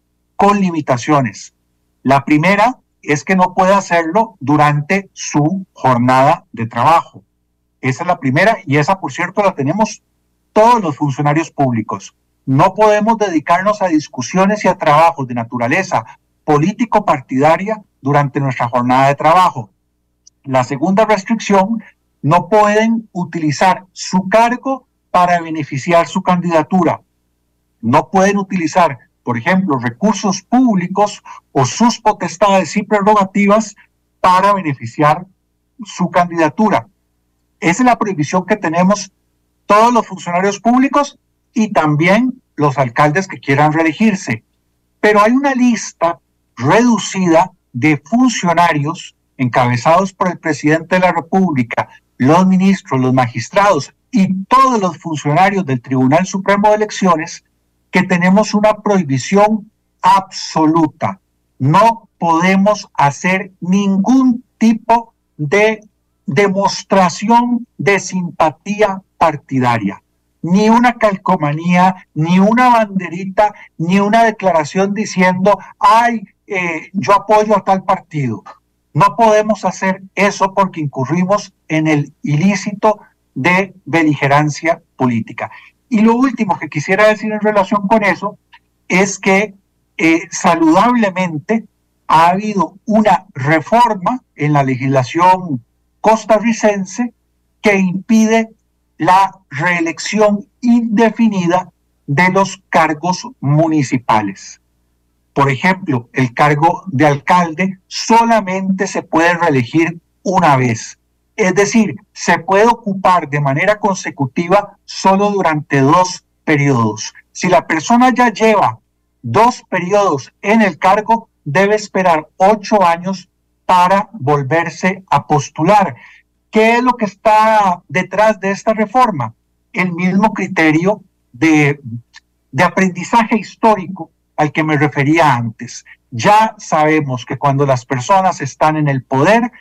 La primera es que no puede hacerlo durante su jornada de trabajo. Esa es la primera, y esa, por cierto, la tenemos todos los funcionarios públicos. No podemos dedicarnos a discusiones y a trabajos de naturaleza político-partidaria durante nuestra jornada de trabajo. La segunda restricción: no pueden utilizar su cargo para beneficiar su candidatura. No pueden utilizar, por ejemplo, recursos públicos o sus potestades y prerrogativas para beneficiar su candidatura. Esa es la prohibición que tenemos todos los funcionarios públicos y también los alcaldes que quieran reelegirse. Pero hay una lista reducida de funcionarios encabezados por el presidente de la República, los ministros, los magistrados y todos los funcionarios del Tribunal Supremo de Elecciones, que tenemos una prohibición absoluta. No podemos hacer ningún tipo de demostración de simpatía partidaria, ni una calcomanía, ni una banderita, ni una declaración diciendo, yo apoyo a tal partido. No podemos hacer eso porque incurrimos en el ilícito de beligerancia política. Y lo último que quisiera decir en relación con eso es que saludablemente ha habido una reforma en la legislación costarricense que impide la reelección indefinida de los cargos municipales. Por ejemplo, el cargo de alcalde solamente se puede reelegir una vez. Es decir, se puede ocupar de manera consecutiva solo durante 2 periodos. Si la persona ya lleva 2 periodos en el cargo, debe esperar 8 años para volverse a postular. ¿Qué es lo que está detrás de esta reforma? El mismo criterio de aprendizaje histórico al que me refería antes. Ya sabemos que cuando las personas están en el poder,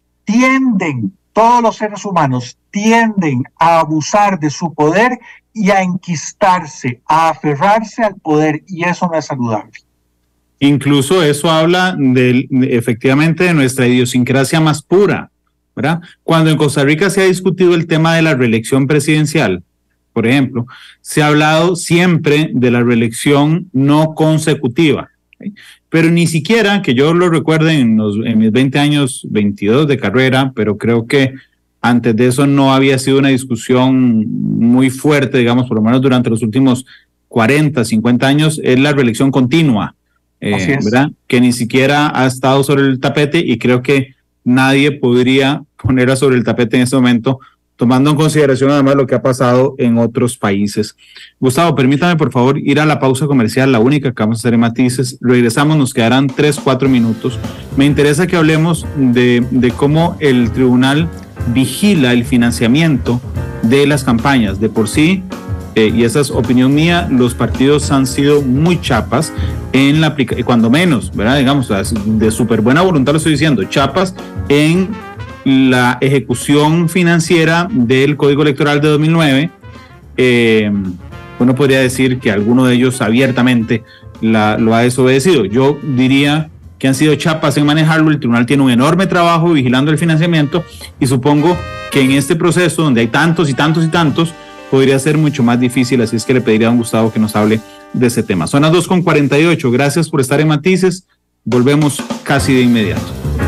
todos los seres humanos tienden a abusar de su poder y a enquistarse, a aferrarse al poder, y eso no es saludable. Incluso eso habla efectivamente de nuestra idiosincrasia más pura, ¿verdad? Cuando en Costa Rica se ha discutido el tema de la reelección presidencial, por ejemplo, se ha hablado siempre de la reelección no consecutiva, ¿sí? Pero ni siquiera, que yo lo recuerde en mis 20 años, 22 de carrera, pero creo que antes de eso no había sido una discusión muy fuerte, digamos, por lo menos durante los últimos 40, 50 años, es la reelección continua, ¿verdad? Que ni siquiera ha estado sobre el tapete, y creo que nadie podría ponerla sobre el tapete en este momento, tomando en consideración además lo que ha pasado en otros países. Gustavo, permítame por favor ir a la pausa comercial, la única que vamos a hacer en Matices. Regresamos, nos quedarán 3-4 minutos. Me interesa que hablemos de cómo el tribunal vigila el financiamiento de las campañas. De por sí, y esa es opinión mía, los partidos han sido muy chapas en la aplicación, cuando menos, ¿verdad? Digamos, de súper buena voluntad lo estoy diciendo, chapas en la ejecución financiera del Código Electoral de 2009, uno podría decir que alguno de ellos abiertamente lo ha desobedecido. Yo diría que han sido chapas en manejarlo. El tribunal tiene un enorme trabajo vigilando el financiamiento y supongo que en este proceso donde hay tantos y tantos y tantos podría ser mucho más difícil, así es que le pediría a don Gustavo que nos hable de ese tema. Son las 2:48, gracias por estar en Matices, volvemos casi de inmediato.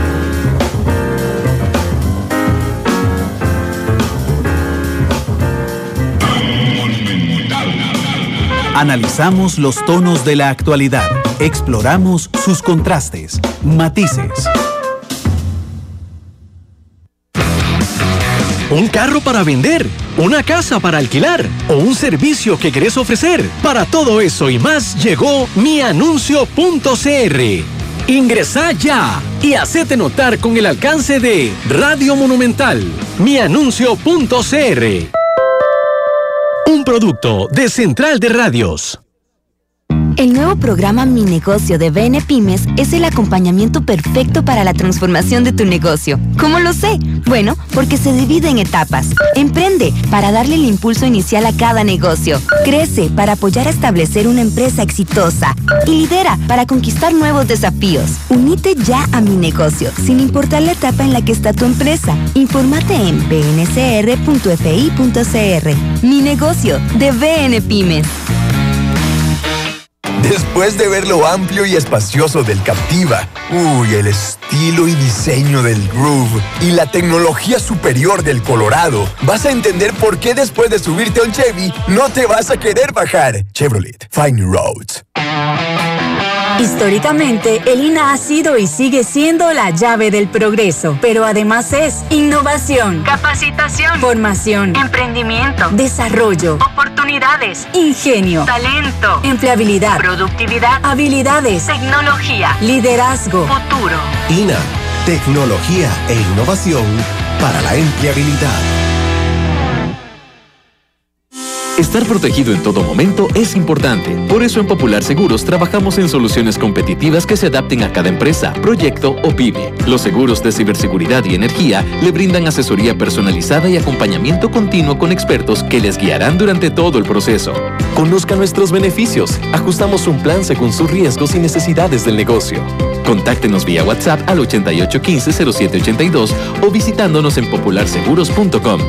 Analizamos los tonos de la actualidad, exploramos sus contrastes, matices. Un carro para vender, una casa para alquilar o un servicio que querés ofrecer. Para todo eso y más llegó mianuncio.cr. Ingresá ya y hacete notar con el alcance de Radio Monumental. mianuncio.cr. Un producto de Central de Radios. El nuevo programa Mi Negocio de BN Pymes es el acompañamiento perfecto para la transformación de tu negocio. ¿Cómo lo sé? Bueno, porque se divide en etapas. Emprende para darle el impulso inicial a cada negocio. Crece para apoyar a establecer una empresa exitosa. Y lidera para conquistar nuevos desafíos. Unite ya a Mi Negocio, sin importar la etapa en la que está tu empresa. Infórmate en bncr.fi.cr. Mi Negocio de BN Pymes. Después de ver lo amplio y espacioso del Captiva, el estilo y diseño del Groove y la tecnología superior del Colorado, vas a entender por qué después de subirte a un Chevy no te vas a querer bajar. Chevrolet, find new roads. Históricamente, el INA ha sido y sigue siendo la llave del progreso, pero además es innovación, capacitación, formación, emprendimiento, desarrollo, oportunidades, ingenio, talento, empleabilidad, productividad, habilidades, tecnología, liderazgo, futuro. INA, tecnología e innovación para la empleabilidad. Estar protegido en todo momento es importante. Por eso en Popular Seguros trabajamos en soluciones competitivas que se adapten a cada empresa, proyecto o pyme. Los seguros de ciberseguridad y energía le brindan asesoría personalizada y acompañamiento continuo con expertos que les guiarán durante todo el proceso. Conozca nuestros beneficios. Ajustamos un plan según sus riesgos y necesidades del negocio. Contáctenos vía WhatsApp al 8815-0782 o visitándonos en popularseguros.com.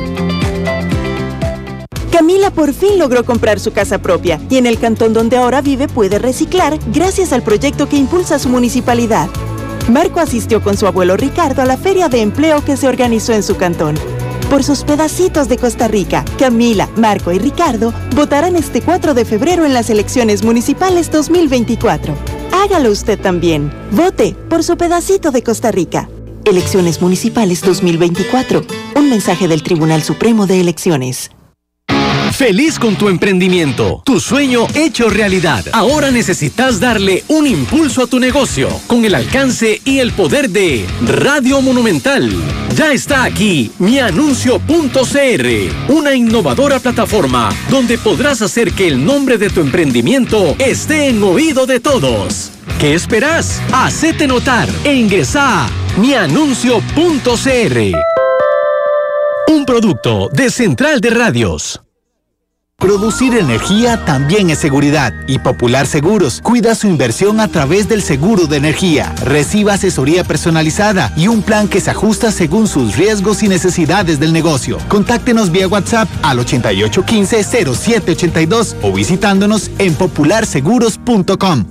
Camila por fin logró comprar su casa propia y en el cantón donde ahora vive puede reciclar gracias al proyecto que impulsa su municipalidad. Marco asistió con su abuelo Ricardo a la feria de empleo que se organizó en su cantón. Por sus pedacitos de Costa Rica, Camila, Marco y Ricardo votarán este 4 de febrero en las elecciones municipales 2024. Hágalo usted también. Vote por su pedacito de Costa Rica. Elecciones municipales 2024. Un mensaje del Tribunal Supremo de Elecciones. Feliz con tu emprendimiento, tu sueño hecho realidad. Ahora necesitas darle un impulso a tu negocio con el alcance y el poder de Radio Monumental. Ya está aquí mianuncio.cr, una innovadora plataforma donde podrás hacer que el nombre de tu emprendimiento esté en oído de todos. ¿Qué esperas? Hacete notar e ingresa a mianuncio.cr. Un producto de Central de Radios. Producir energía también es seguridad y Popular Seguros cuida su inversión a través del seguro de energía. Reciba asesoría personalizada y un plan que se ajusta según sus riesgos y necesidades del negocio. Contáctenos vía WhatsApp al 8815-0782 o visitándonos en popularseguros.com.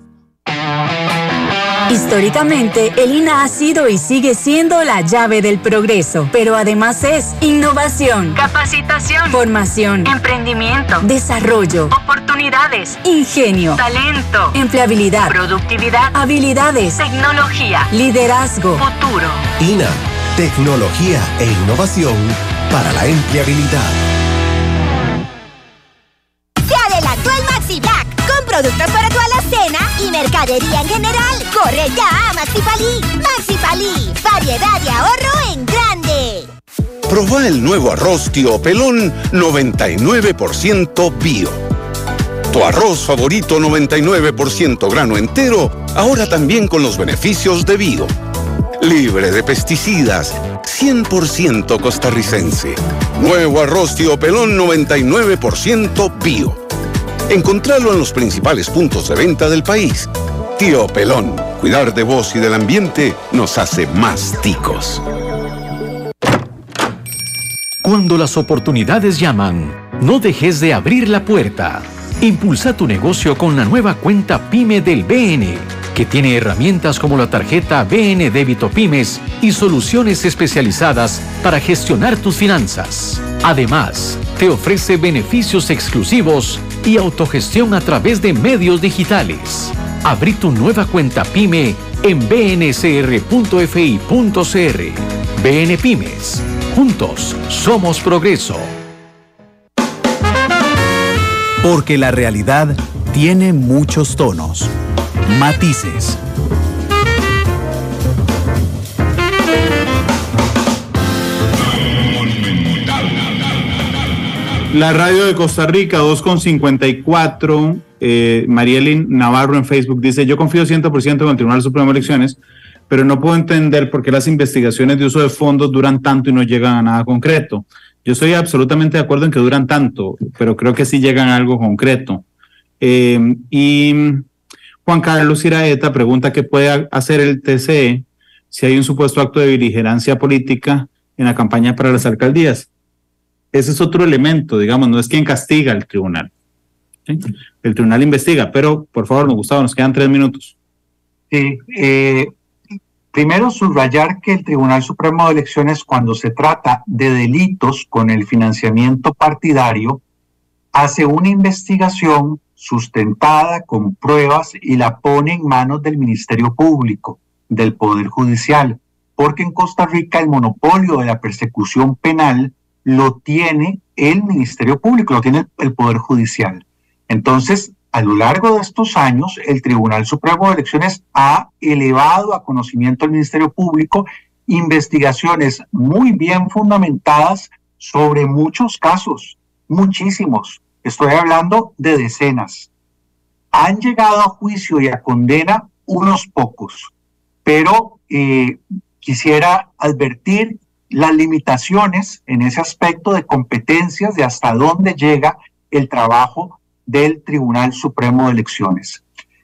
Históricamente, el INA ha sido y sigue siendo la llave del progreso, pero además es innovación, capacitación, formación, emprendimiento, desarrollo, oportunidades, ingenio, talento, empleabilidad, productividad, habilidades, tecnología, liderazgo, futuro. INA, tecnología e innovación para la empleabilidad. Se adelantó el Maxi Black. Con productos para tu alacena y mercadería en general. Corre ya a Maxi Palí. Maxi Palí, variedad y ahorro en grande. Probá el nuevo arroz Tío Pelón 99% bio. Tu arroz favorito 99% grano entero, ahora también con los beneficios de bio. Libre de pesticidas, 100% costarricense. Nuevo arroz Tío Pelón 99% bio. Encontralo en los principales puntos de venta del país. Tío Pelón, cuidar de vos y del ambiente nos hace más ticos. Cuando las oportunidades llaman, no dejes de abrir la puerta. Impulsa tu negocio con la nueva cuenta PYME del BN, que tiene herramientas como la tarjeta BN Débito Pymes y soluciones especializadas para gestionar tus finanzas. Además, te ofrece beneficios exclusivos y autogestión a través de medios digitales. Abrí tu nueva cuenta PYME en bncr.fi.cr. BN Pymes. Juntos somos progreso. Porque la realidad tiene muchos tonos, matices. La radio de Costa Rica, 2:54. Marielyn Navarro en Facebook dice: yo confío 100% en el Tribunal Supremo de Elecciones, pero no puedo entender por qué las investigaciones de uso de fondos duran tanto y no llegan a nada concreto. Yo estoy absolutamente de acuerdo en que duran tanto, pero creo que sí llegan a algo concreto. Y Juan Carlos Iraeta pregunta qué puede hacer el TCE si hay un supuesto acto de beligerancia política en la campaña para las alcaldías. Ese es otro elemento, digamos, no es quien castiga al tribunal. ¿Sí? El tribunal investiga, pero por favor, Gustavo, nos quedan 3 minutos. Sí, primero subrayar que el Tribunal Supremo de Elecciones, cuando se trata de delitos con el financiamiento partidario, hace una investigación sustentada con pruebas y la pone en manos del Ministerio Público, del Poder Judicial, porque en Costa Rica el monopolio de la persecución penal lo tiene el Ministerio Público, lo tiene el Poder Judicial. Entonces, a lo largo de estos años, el Tribunal Supremo de Elecciones ha elevado a conocimiento del Ministerio Público investigaciones muy bien fundamentadas sobre muchos casos, muchísimos. Estoy hablando de decenas. Han llegado a juicio y a condena unos pocos, pero quisiera advertir las limitaciones en ese aspecto de competencias, de hasta dónde llega el trabajo del Tribunal Supremo de Elecciones.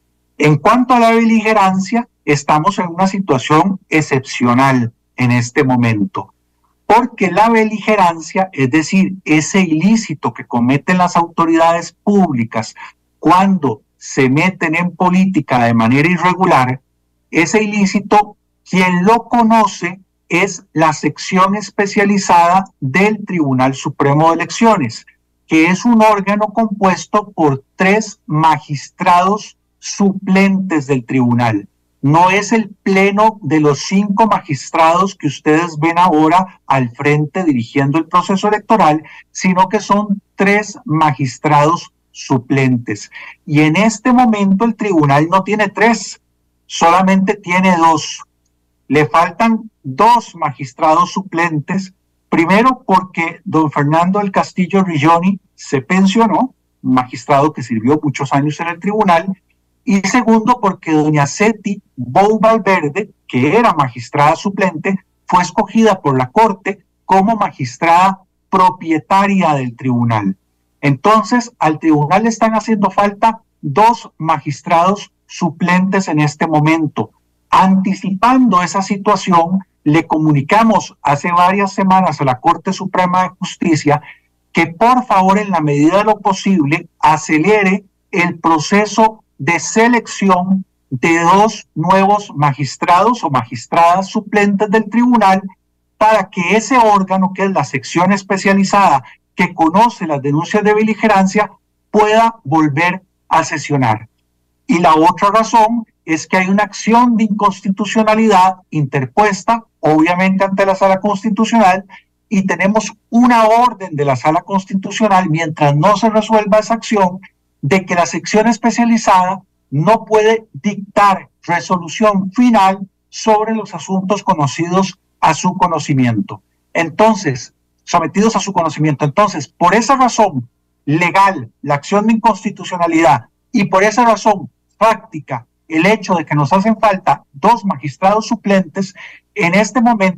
En cuanto a la beligerancia, estamos en una situación excepcional en este momento, porque la beligerancia, es decir, ese ilícito que cometen las autoridades públicas cuando se meten en política de manera irregular, ese ilícito, quien lo conoce es la sección especializada del Tribunal Supremo de Elecciones, que es un órgano compuesto por 3 magistrados suplentes del tribunal. No es el pleno de los 5 magistrados que ustedes ven ahora al frente dirigiendo el proceso electoral, sino que son 3 magistrados suplentes. Y en este momento el tribunal no tiene 3, solamente tiene 2. Le faltan 2 magistrados suplentes. Primero, porque don Fernando del Castillo Rilloni se pensionó, un magistrado que sirvió muchos años en el tribunal, y segundo, porque doña Seti Bou Valverde, que era magistrada suplente, fue escogida por la Corte como magistrada propietaria del tribunal. Entonces, al tribunal le están haciendo falta 2 magistrados suplentes en este momento. Anticipando esa situación, le comunicamos hace varias semanas a la Corte Suprema de Justicia que por favor, en la medida de lo posible, acelere el proceso de selección de 2 nuevos magistrados o magistradas suplentes del tribunal para que ese órgano, que es la sección especializada que conoce las denuncias de beligerancia, pueda volver a sesionar. Y la otra razón es que hay una acción de inconstitucionalidad interpuesta, obviamente ante la Sala Constitucional, y tenemos una orden de la Sala Constitucional, mientras no se resuelva esa acción, de que la sección especializada no puede dictar resolución final sobre los asuntos conocidos a su conocimiento. Entonces, sometidos a su conocimiento. Entonces, por esa razón legal, la acción de inconstitucionalidad, y por esa razón práctica, el hecho de que nos hacen falta 2 magistrados suplentes, en este momento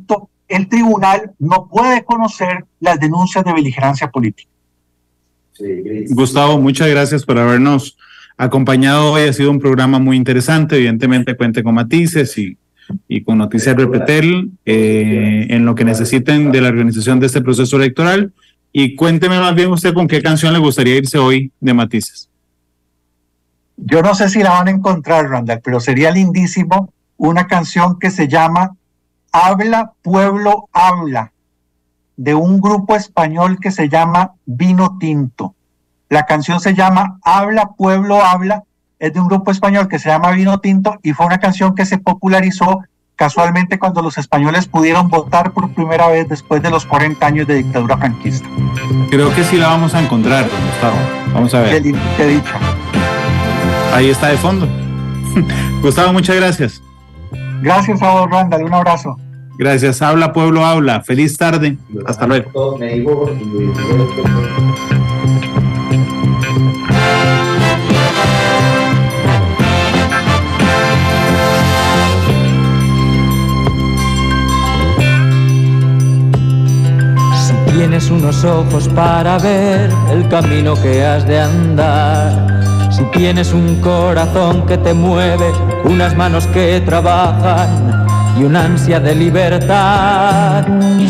el tribunal no puede conocer las denuncias de beligerancia política. Gustavo, muchas gracias por habernos acompañado hoy. Ha sido un programa muy interesante. Evidentemente cuente con matices y con Noticias Repetel en lo que necesiten de la organización de este proceso electoral. Y cuénteme más bien usted con qué canción le gustaría irse hoy de Matices. Yo no sé si la van a encontrar, Randall, pero sería lindísimo una canción que se llama Habla, Pueblo, Habla, de un grupo español que se llama Vino Tinto. La canción se llama Habla, Pueblo, Habla, es de un grupo español que se llama Vino Tinto y fue una canción que se popularizó casualmente cuando los españoles pudieron votar por primera vez después de los 40 años de dictadura franquista. Creo que sí la vamos a encontrar, Gustavo. Vamos a ver. Qué dicha. Ahí está de fondo. Gustavo, muchas gracias. Gracias a vos, Randall. Un abrazo. Gracias. Habla, pueblo, habla. Feliz tarde. Hasta luego. Si tienes unos ojos para ver el camino que has de andar, si tienes un corazón que te mueve, unas manos que trabajan y una ansia de libertad,